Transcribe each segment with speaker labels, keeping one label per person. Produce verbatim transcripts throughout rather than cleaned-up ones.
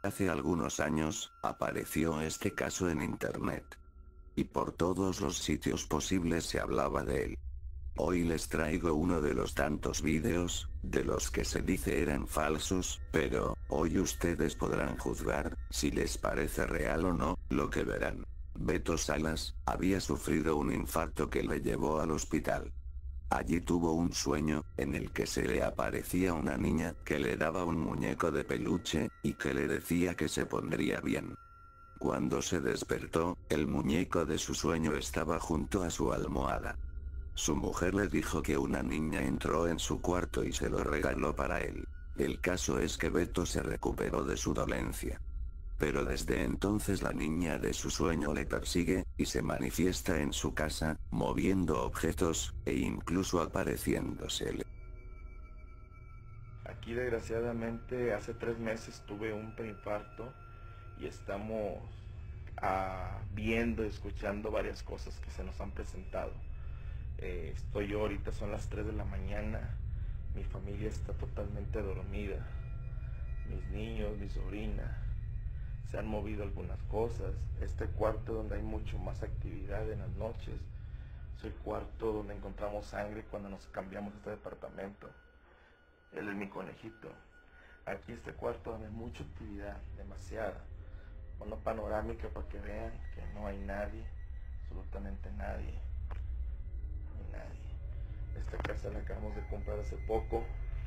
Speaker 1: Hace algunos años, apareció este caso en internet. Y por todos los sitios posibles se hablaba de él. Hoy les traigo uno de los tantos vídeos, de los que se dice eran falsos, pero, hoy ustedes podrán juzgar, si les parece real o no, lo que verán. Beto Salas, había sufrido un infarto que le llevó al hospital. Allí tuvo un sueño, en el que se le aparecía una niña, que le daba un muñeco de peluche, y que le decía que se pondría bien. Cuando se despertó, el muñeco de su sueño estaba junto a su almohada. Su mujer le dijo que una niña entró en su cuarto y se lo regaló para él. El caso es que Beto se recuperó de su dolencia. Pero desde entonces la niña de su sueño le persigue, y se manifiesta en su casa, moviendo objetos, e incluso apareciéndosele.
Speaker 2: Aquí desgraciadamente hace tres meses tuve un preinfarto y estamos ah, viendo y escuchando varias cosas que se nos han presentado. Eh, estoy yo ahorita, son las tres de la mañana, mi familia está totalmente dormida, mis niños, mi sobrina, se han movido algunas cosas. Este cuarto donde hay mucho más actividad en las noches, es el cuarto donde encontramos sangre cuando nos cambiamos a este departamento. Él es mi conejito. Aquí este cuarto donde hay mucha actividad, demasiada. Una panorámica para que vean que no hay nadie, absolutamente nadie. No hay nadie. Esta casa la acabamos de comprar hace poco,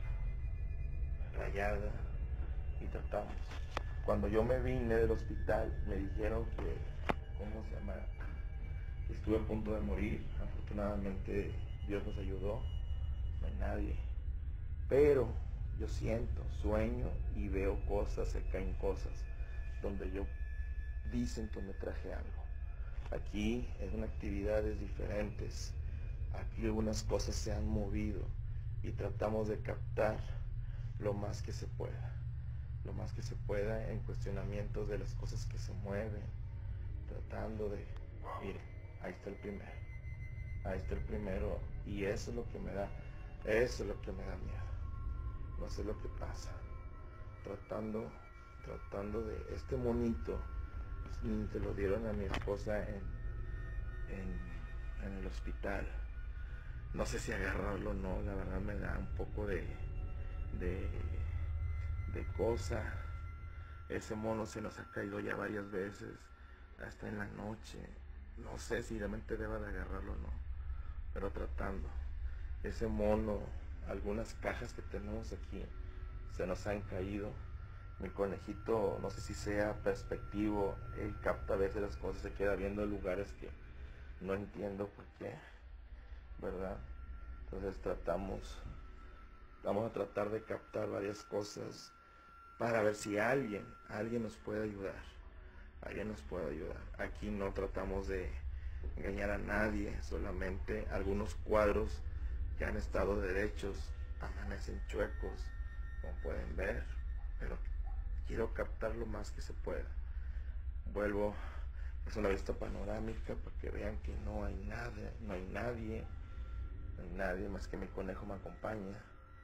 Speaker 2: rayada, y tratamos. Cuando yo me vine del hospital, me dijeron que, ¿cómo se llama? Que estuve a punto de morir. Afortunadamente Dios nos ayudó, no hay nadie. Pero yo siento, sueño y veo cosas, se caen cosas, donde yo dicen que me traje algo. Aquí es una actividades diferentes, aquí algunas cosas se han movido y tratamos de captar lo más que se pueda, lo más que se pueda en cuestionamientos de las cosas que se mueven, tratando de, miren, ahí está el primero, ahí está el primero, y eso es lo que me da, eso es lo que me da miedo. No sé lo que pasa. Tratando, tratando de este monito, se lo dieron a mi esposa en, en, en el hospital. No sé si agarrarlo o no, la verdad me da un poco de, de, de cosa. Ese mono se nos ha caído ya varias veces, hasta en la noche. No sé si realmente deba de agarrarlo o no, pero tratando. Ese mono, algunas cajas que tenemos aquí se nos han caído. Mi conejito, no sé si sea perspectivo, él capta a veces las cosas, se queda viendo lugares que no entiendo por qué, ¿verdad? Entonces tratamos, vamos a tratar de captar varias cosas para ver si alguien, alguien nos puede ayudar, alguien nos puede ayudar. Aquí no tratamos de engañar a nadie, solamente algunos cuadros que han estado derechos amanecen chuecos, como pueden ver, pero quiero captar lo más que se pueda. Vuelvo, es una vista panorámica para que vean que no hay nada, no hay nadie, no hay nadie más que mi conejo me acompaña,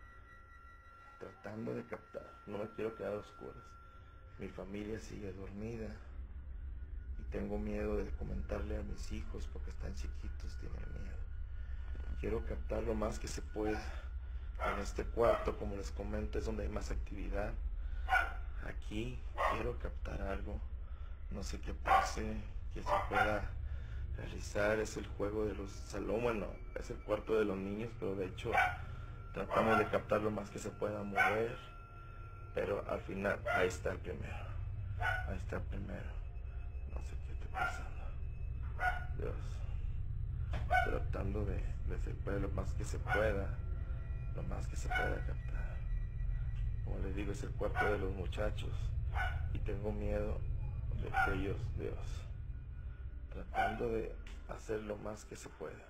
Speaker 2: tratando de captar. No me quiero quedar a oscuras. Mi familia sigue dormida y tengo miedo de comentarle a mis hijos porque están chiquitos, tienen miedo. Quiero captar lo más que se pueda. En este cuarto, como les comento, es donde hay más actividad. Aquí quiero captar algo. No sé qué pase, que se pueda realizar. Es el juego de los salón, bueno, es el cuarto de los niños, pero de hecho tratamos de captar lo más que se pueda mover. Pero al final, ahí está el primero. Ahí está el primero. No sé qué está pasando. Dios. Tratando de, de ser lo más que se pueda, lo más que se pueda captar. Como les digo, es el cuarto de los muchachos y tengo miedo de que ellos, Dios, tratando de hacer lo más que se pueda.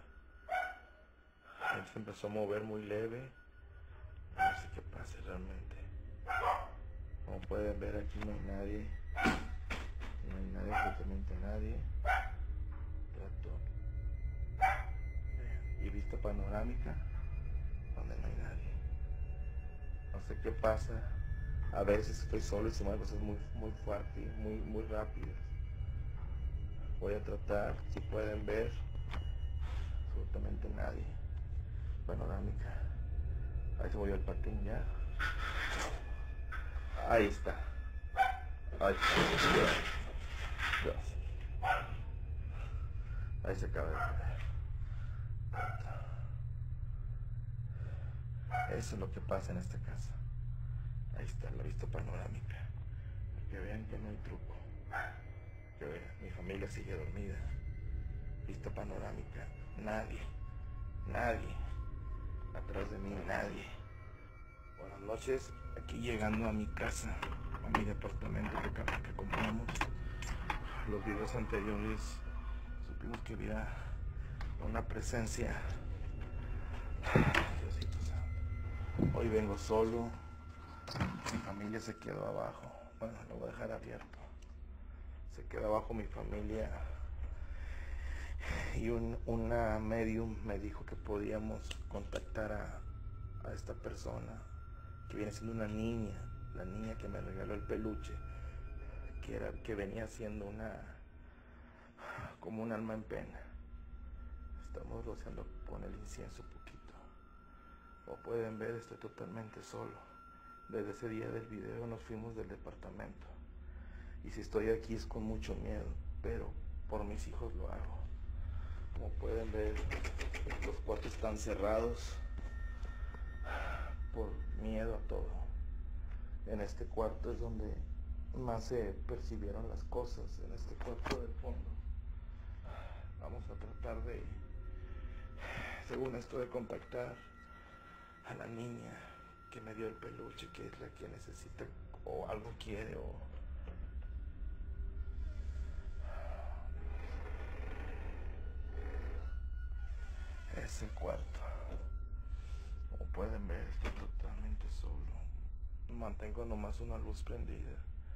Speaker 2: Él se empezó a mover muy leve, no sé qué pase realmente. Como pueden ver, aquí no hay nadie, no hay nadie, absolutamente nadie. Trato y vista panorámica donde no hay nadie. No sé qué pasa, A veces estoy solo y se me hacen cosas muy, muy fuertes, muy, muy rápidas. Voy a tratar, si pueden ver, absolutamente nadie. Panorámica. Ahí se movió el patín ya. Ahí está. Ahí está. Dios. Ahí se acaba de caer. Eso es lo que pasa en esta casa. Ahí está la vista panorámica. Que vean que no hay truco. Que vean, mi familia sigue dormida. Vista panorámica. Nadie. Nadie. Atrás de mí nadie. Buenas noches. Aquí llegando a mi casa, a mi departamento que, que compramos. Los videos anteriores supimos que había una presencia. Diosito santo. Hoy vengo solo. Mi familia se quedó abajo. Bueno, lo voy a dejar abierto. Se quedó abajo mi familia. Y un, una medium me dijo que podíamos contactar a, a esta persona, que viene siendo una niña, la niña que me regaló el peluche, que, era, que venía siendo una, como un alma en pena. Estamos rociando con el incienso poquito. Como pueden ver, estoy totalmente solo. Desde ese día del video nos fuimos del departamento. Y si estoy aquí es con mucho miedo, pero por mis hijos lo hago. Como pueden ver, los cuartos están cerrados por miedo a todo. En este cuarto es donde más se percibieron las cosas, en este cuarto del fondo. Vamos a tratar de, según esto, de contactar a la niña que me dio el peluche, que es la que necesita o algo quiere o... Es el cuarto. Como pueden ver, estoy totalmente solo. Mantengo nomás una luz prendida.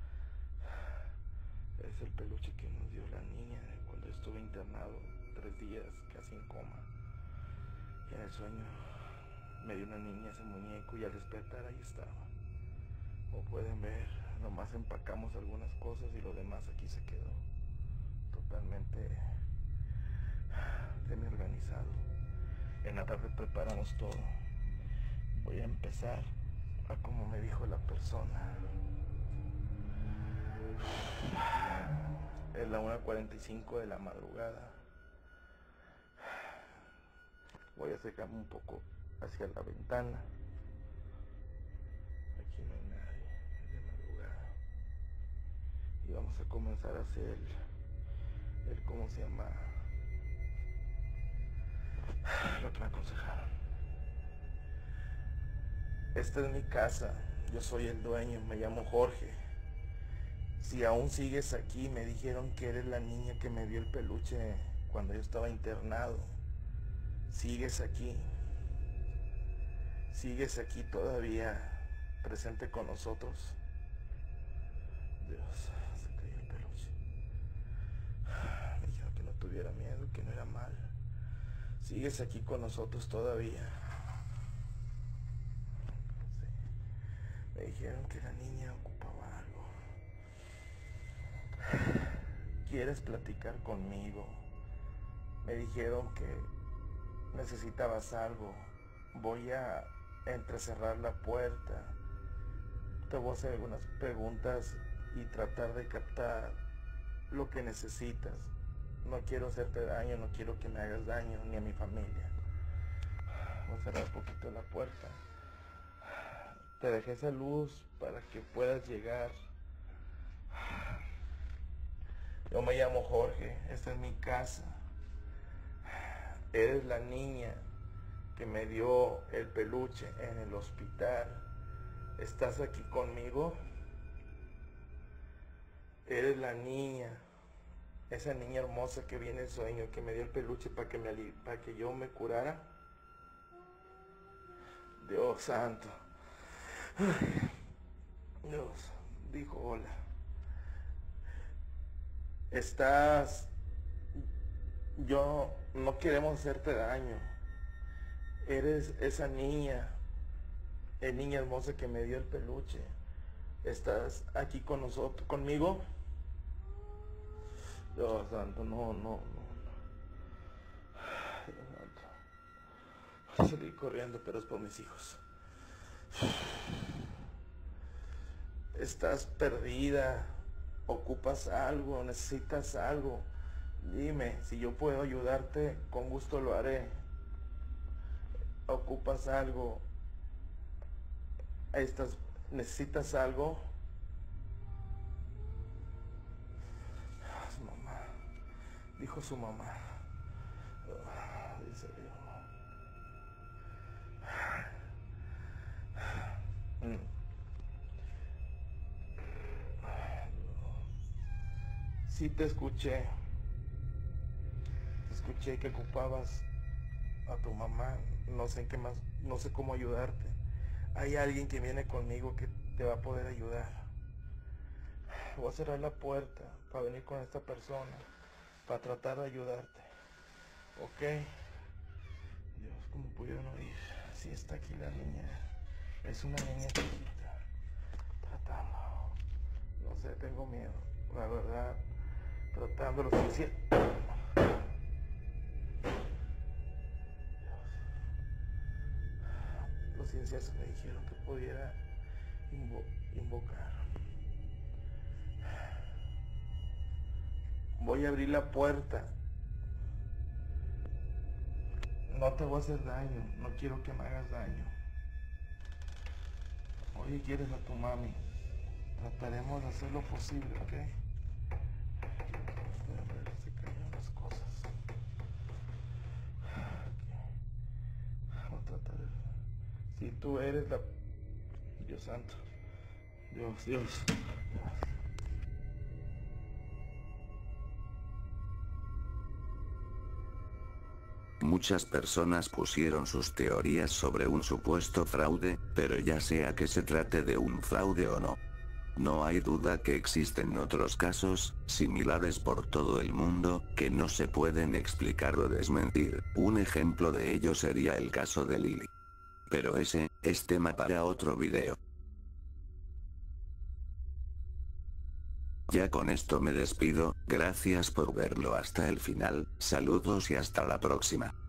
Speaker 2: Es el peluche que nos dio la niña cuando estuve internado tres días, casi en coma. Y en el sueño me dio una niña ese muñeco y al despertar ahí estaba. Como pueden ver, nomás empacamos algunas cosas y lo demás aquí se quedó. Totalmente semi-organizado. En la tarde preparamos todo. Voy a empezar a como me dijo la persona. Es la una cuarenta y cinco de la madrugada. Voy a acercarme un poco hacia la ventana. Aquí no hay nadie, es de madrugada. Y vamos a comenzar a hacer el, el ¿cómo se llama? Lo que me aconsejaron. Esta es mi casa, yo soy el dueño, me llamo Jorge. Si aún sigues aquí, me dijeron que eres la niña que me dio el peluche cuando yo estaba internado. Sigues aquí, sigues aquí todavía presente con nosotros. Dios, se cayó el peluche. Me dijeron que no tuviera miedo, que no era mal. Sigues aquí con nosotros todavía. Sí. Me dijeron que la niña ocupaba algo. ¿Quieres platicar conmigo? Me dijeron que necesitabas algo. Voy a entrecerrar la puerta. Te voy a hacer algunas preguntas y tratar de captar lo que necesitas. No quiero hacerte daño, no quiero que me hagas daño, ni a mi familia. Voy a cerrar un poquito la puerta. Te dejé esa luz para que puedas llegar. Yo me llamo Jorge, esta es mi casa. Eres la niña que me dio el peluche en el hospital. ¿Estás aquí conmigo? Eres la niña, esa niña hermosa que vi en el sueño, que me dio el peluche para que, me, para que yo me curara. Dios santo. Dios dijo hola. Estás... Yo no queremos hacerte daño. Eres esa niña, la niña hermosa que me dio el peluche. ¿Estás aquí con nosotros, conmigo? Dios santo, no, no, no. Dios santo. Voy a salir corriendo, pero es por mis hijos. Estás perdida, ocupas algo, necesitas algo. Dime, si yo puedo ayudarte, con gusto lo haré. Ocupas algo, estás, necesitas algo. Su mamá, dijo su mamá. Dice Dios. Sí te escuché. Te escuché que ocupabas a tu mamá. No sé en qué más, no sé cómo ayudarte. Hay alguien que viene conmigo que te va a poder ayudar. Voy a cerrar la puerta para venir con esta persona, para tratar de ayudarte. ¿Ok? Dios, ¿cómo pudieron oír? Sí está aquí la niña. Es una niña chiquita. Tratando. No sé, tengo miedo. La verdad, tratando lo suficiente. Los ciencias me dijeron que pudiera invo invocar. Voy a abrir la puerta. No te voy a hacer daño. No quiero que me hagas daño. Oye, ¿quieres a tu mami? Trataremos de hacer lo posible, ¿ok? A ver, se cayeron las cosas. Vamos a tratar de... Si tú eres la... Dios santo. Dios, Dios.
Speaker 1: Muchas personas pusieron sus teorías sobre un supuesto fraude, pero ya sea que se trate de un fraude o no, no hay duda que existen otros casos, similares por todo el mundo, que no se pueden explicar o desmentir. Un ejemplo de ello sería el caso de Lily. Pero ese, es tema para otro video. Ya con esto me despido, gracias por verlo hasta el final, saludos y hasta la próxima.